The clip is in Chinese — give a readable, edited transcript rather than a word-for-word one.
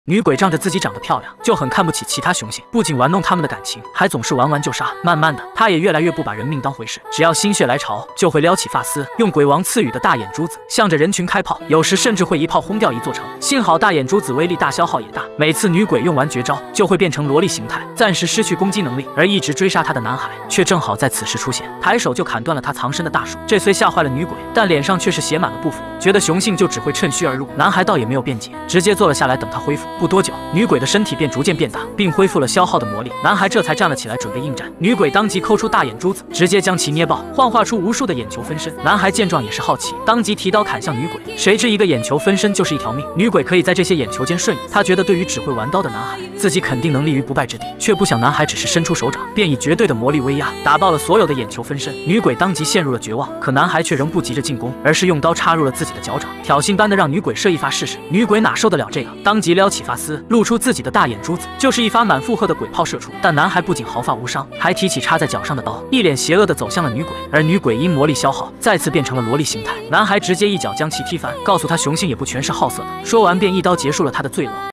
女鬼仗着自己长得漂亮，就很看不起其他雄性，不仅玩弄他们的感情，还总是玩完就杀。慢慢的，她也越来越不把人命当回事，只要心血来潮，就会撩起发丝，用鬼王赐予的大眼珠子向着人群开炮，有时甚至会一炮轰掉一座城。幸好大眼珠子威力大，消耗也大，每次女鬼用完绝招，就会变成萝莉形态，暂时失去攻击能力。而一直追杀她的男孩，却正好在此时出现，抬手就砍断了她藏身的大树。这虽吓坏了女鬼，但脸上却是写满了不服，觉得雄性就只会趁虚而入。男孩倒也没有辩解，直接坐了下来，等她恢复。不多久，女鬼的身体便逐渐变大，并恢复了消耗的魔力。男孩这才站了起来，准备应战。女鬼当即抠出大眼珠子，直接将其捏爆，幻化出无数的眼球分身。男孩见状也是好奇，当即提刀砍向女鬼。谁知一个眼球分身就是一条命，女鬼可以在这些眼球间瞬移。他觉得对于只会玩刀的男孩，自己肯定能立于不败之地，却不想男孩只是伸出手掌，便以绝对的魔力威压，打爆了所有的眼球分身。女鬼当即陷入了绝望，可男孩却仍不急着进攻，而是用刀插入了自己的脚掌，挑衅般的让女鬼射一发试试。女鬼哪受得了这个，当即撩起发丝，露出自己的大眼珠子，就是一发满负荷的鬼炮射出。但男孩不仅毫发无伤，还提起插在脚上的刀，一脸邪恶地走向了女鬼。而女鬼因魔力消耗，再次变成了萝莉形态。男孩直接一脚将其踢翻，告诉他雄性也不全是好色的。说完便一刀结束了他的罪恶。